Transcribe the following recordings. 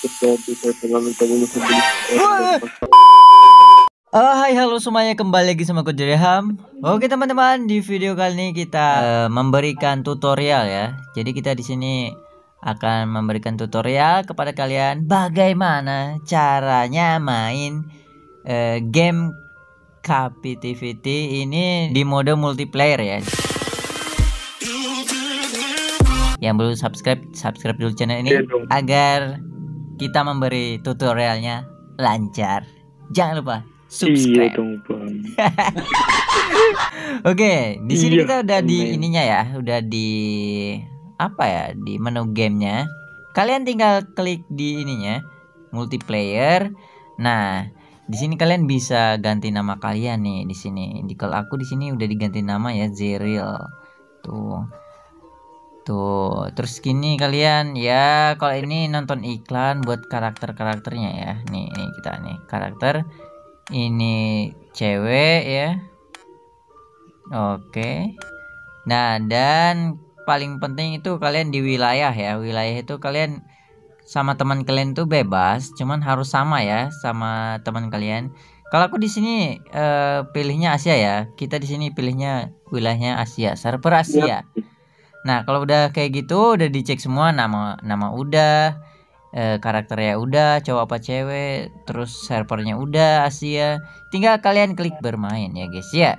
Hai halo semuanya, kembali lagi sama aku Dirham. Oke teman-teman, di video kali ini kita memberikan tutorial ya. Jadi kita di sini akan memberikan tutorial kepada kalian bagaimana caranya main game Captivity ini di mode multiplayer ya. Yang belum subscribe dulu channel ini agar kita memberi tutorialnya lancar. Jangan lupa subscribe. Iya dong, Bang. Oke, di sini Iya, kita udah di amin. ininya ya, udah di apa ya, di menu gamenya. Kalian tinggal klik di ininya, multiplayer. Nah, di sini kalian bisa ganti nama kalian nih di sini. Kalau aku di sini udah diganti nama ya, Zeril. Tuh, terus gini kalian ya, kalau ini nonton iklan buat karakternya ya. Nih kita nih karakter ini cewek ya. Oke. Nah, dan paling penting itu kalian di wilayah ya. Wilayah itu kalian sama teman kalian tuh bebas, cuman harus sama ya sama teman kalian. Kalau aku di sini pilihnya Asia ya. Kita di sini pilihnya wilayahnya Asia, server Asia. Nah, kalau udah kayak gitu, udah dicek semua, nama udah, karakternya udah, cowok apa cewek, terus servernya udah Asia. Tinggal kalian klik bermain ya guys ya.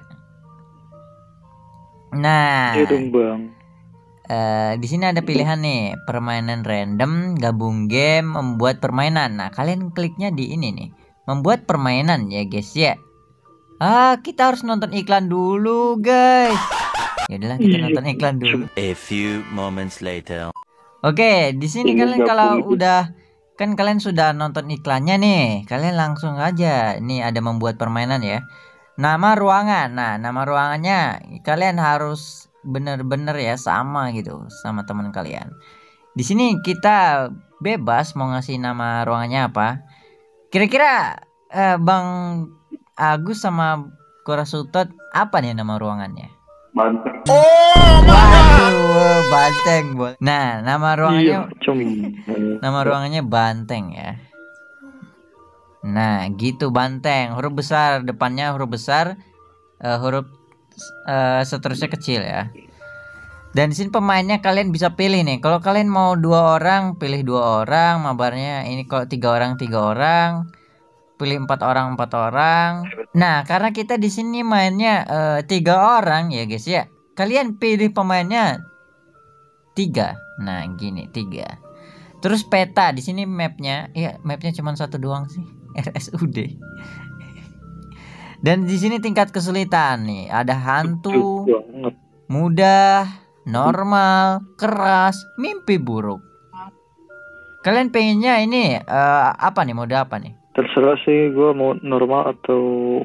Nah, Iya dong, Bang. di sini ada pilihan nih, permainan random, gabung game, membuat permainan. Nah, kalian kliknya di ini nih, membuat permainan ya guys ya. Kita harus nonton iklan dulu guys. Ya udahlah, kita nonton iklan dulu. A few moments later. Oke, di sini kalian kalau udah kan kalian sudah nonton iklannya nih, kalian langsung aja nih ada membuat permainan ya. Nama ruangan. Nah, nama ruangannya kalian harus bener-bener ya sama gitu sama teman kalian. Di sini kita bebas mau ngasih nama ruangannya apa. Kira-kira Bang Agus sama Korasutot apa nih nama ruangannya? Banteng. Waduh, Banteng. Nah, nama ruangannya nama ruangannya Banteng ya. Nah, gitu Banteng. Huruf besar, depannya huruf besar, huruf seterusnya kecil ya. Dan di sini pemainnya kalian bisa pilih nih. Kalau kalian mau 2 orang, pilih 2 orang. Mabarnya ini kalau 3 orang, 3 orang. Pilih 4 orang, 4 orang. Nah, karena kita di sini mainnya 3 orang ya guys ya. Kalian pilih pemainnya 3. Nah, gini 3. Terus peta di sini mapnya, ya mapnya cuma 1 doang sih, RSUD. Dan di sini tingkat kesulitan nih, ada hantu, mudah, normal, keras, mimpi buruk. Kalian pengennya ini apa nih, mode apa nih? Terserah sih, gue mau normal atau,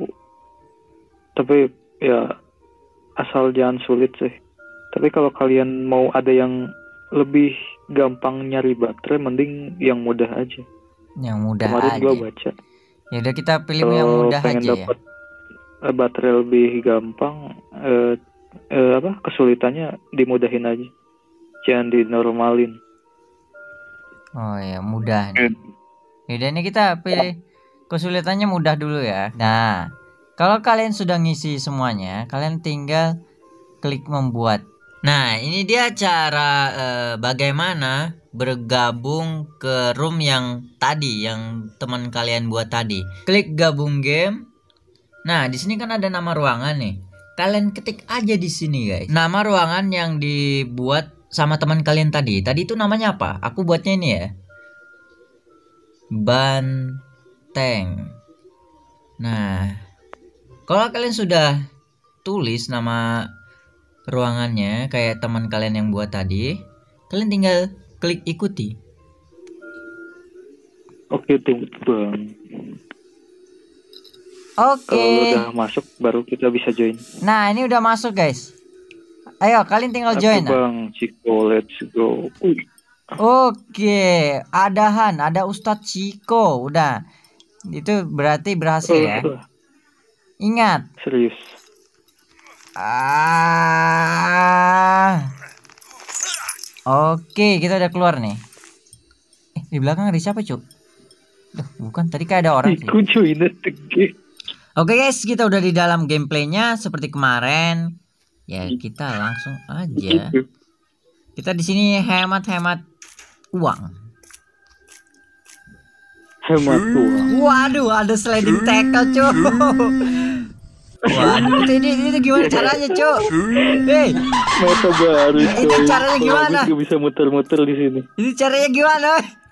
tapi ya asal jangan sulit sih. Tapi kalau kalian mau ada yang lebih gampang nyari baterai, mending yang mudah aja. Yang mudah Kemarin aja. gue baca. Ya udah, kita pilih yang mudah pengen aja ya. dapat baterai lebih gampang, kesulitannya dimudahin aja, jangan dinormalin. Oh ya, mudah nih. Yaudah, ini kita pilih kesulitannya mudah dulu ya. Nah, kalau kalian sudah ngisi semuanya, kalian tinggal klik membuat. Nah, ini dia cara bagaimana bergabung ke room yang tadi, yang teman kalian buat tadi. Klik gabung game. Nah, di sini kan ada nama ruangan nih. Kalian ketik aja di sini guys. Nama ruangan yang dibuat sama teman kalian tadi. Tadi itu namanya apa? Aku buatnya ini ya, Banteng. Nah, kalau kalian sudah tulis nama ruangannya kayak teman kalian yang buat tadi, kalian tinggal klik ikuti. Oke tuh Bang. Oke. Kalau udah masuk baru kita bisa join. Nah, ini udah masuk guys. Ayo kalian tinggal join. Bang Ciko, let's go. Oke, ada Ustadz Ciko, udah. Itu berarti berhasil ya. Ingat. Serius. Oke, kita udah keluar nih. Di belakang ada siapa, Cuk? Duh, bukan, tadi kayak ada orang sih. Iku cuy, tege. Oke guys, kita udah di dalam gameplaynya seperti kemarin. Ya, kita langsung aja. Gitu. Kita di sini hemat-hemat uang. Hemat uang. Waduh, ada sliding tackle, Cuk. Waduh, itu gimana caranya, Cuk? Hei, Meta baru coy. Itu caranya gimana? Gue bisa muter-muter di sini. ini caranya gimana?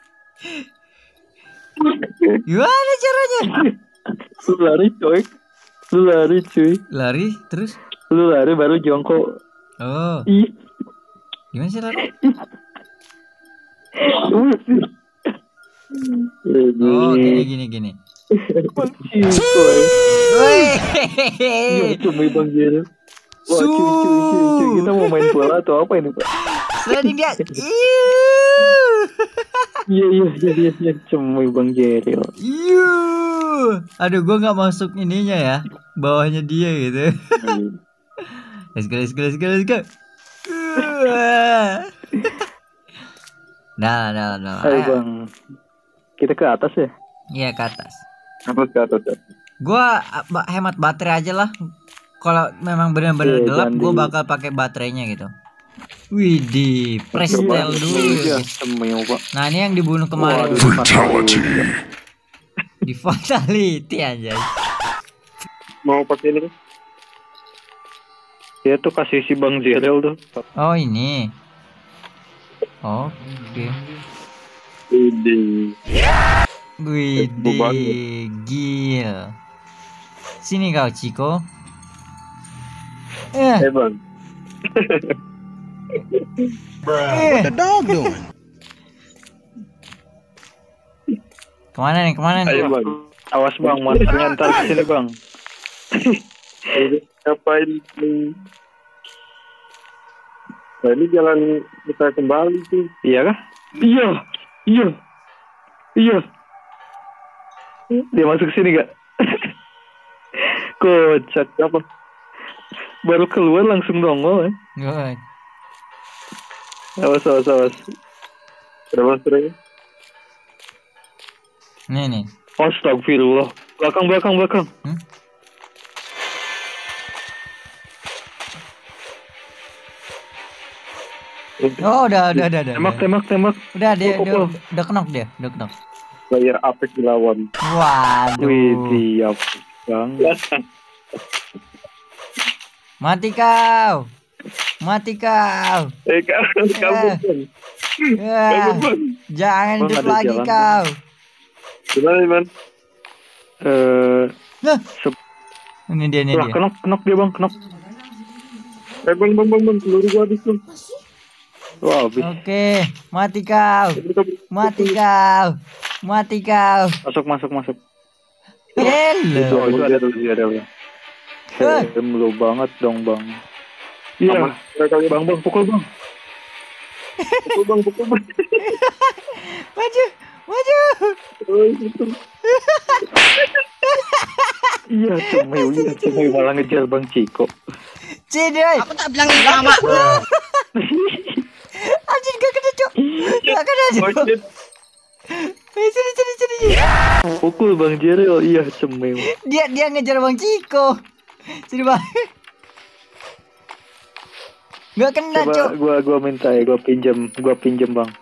Gimana caranya? Lu lari coy. Lu lari cuy. Lari terus? Lu lari baru jongkok. Oh, Ih. gimana sih lari? Oh, gini. Wih. Cuma Bang Jero. Wah, cuy. Kita mau main bola atau apa ini, Pak? Sliding dia. Iya. Cuma Bang Jero. Aduh, gua nggak masuk ininya ya. Bawahnya dia gitu. Let's go. Nah. Ayo Bang. Kita ke atas ya? Iya, ke atas. Apa ke atas ya? Gua hemat baterai aja lah. Kalau memang benar-benar Iya, gelap, jangan gue bakal pakai baterainya gitu. Widih, prestel dulu. Guys. Nah, ini yang dibunuh kemarin. Di fatality aja. Mau pakai ini? Ya tuh kasih si Bang Zerel tuh. Oh, ini. Oke. Widih, gil. Sini kau, Ciko. Bang. What the dog doing? Kemana nih? Ayo Bang. Awas Bang, monsternya ntar kesini Bang. Ngapain? Nah, ini jalan kita kembali sih. Iya kah? Iya. Dia masuk sini gak? Kocak apa? Baru keluar langsung nongol ya. Good. Awas. Berapa sering? Nih. Astagfirullah. Belakang. Oh, udah. Tembak. Udah udah kenok dia. Player Apex dilawan. Waduh. Wih, siap Bang. Mati kau. Kabur Bang. Ya, jangan Bang, hidup ada lagi jalan, kau. Gimana Man? Nah, ini dia. Kenok dia Bang, kenok. Bang, peluru gua habis Bang. Wah, habis. Oke, mati kau. Masuk. Hello. Itu ada. Lu banget dong Bang. Iya. Bang, pukul Bang. Pukul Bang. Maju. Iya, cuma malah ngejar Bang Ciko. Cedek. Aku tak bilang lama. Anjir, gak kena, Cok. Sini. Pukul Bang Jero. Iya, cemil. Dia ngejar Bang Ciko. Sini, Bang. Gak kena, Coba Cok. gua minta ya, gua pinjem Bang.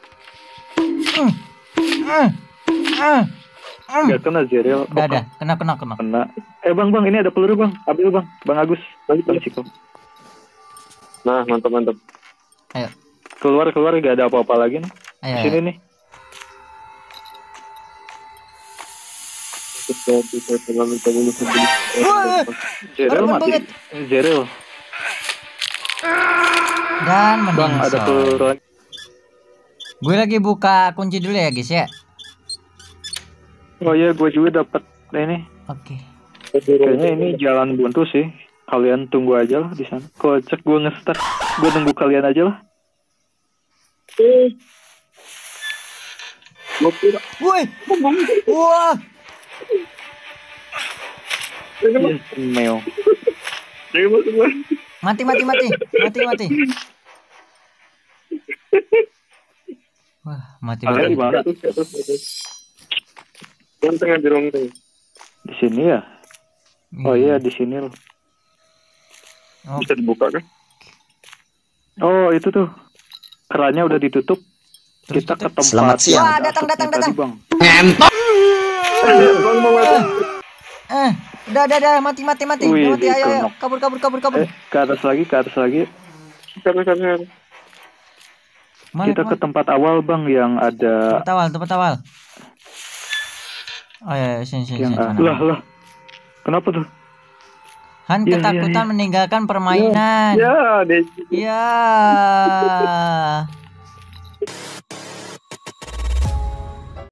Gak kena Jero. Udah. Kena. Kena. Bang, ini ada peluru Bang. Ambil Bang. Bang Agus. Bang Ciko. Nah, mantap. Ayo. Keluar gak ada apa-apa lagi nih. Ayo. Sini nih. Jero mati. Jero. Dan Bang, ada meningsol. peluru. Gue lagi buka kunci dulu ya, guys ya. Oh iya, gue juga dapat ini. Oke. Kayaknya ini jalan buntu sih. Kalian tunggu aja lah di sana. Kocak, gue nge-start. Gue nunggu kalian aja lah. Woi. Wah. Yes, meo. Mati. Wah, Mati Kalian di mati. mana tuh? Yang tengah di ruang tengah. Di sini ya? Oh iya di sini loh. Oh, Bisa dibuka kan? Oh itu tuh kerannya udah ditutup. terus Kita ke kita- tempat Selamat siang. yang Wah, ada datang, asapnya datang. tadi, Bang. Bang mau mati. udah, mati. Wih, Udah mati, ayo, dikenok. kabur. Ke atas lagi. Karena Mana, Kita ke kemana? tempat awal, Bang, yang ada Tempat awal. Oh ya, sini. yang sana. lah. Kenapa tuh? Han Iya, ketakutan iya. meninggalkan permainan. ya deh. Ya.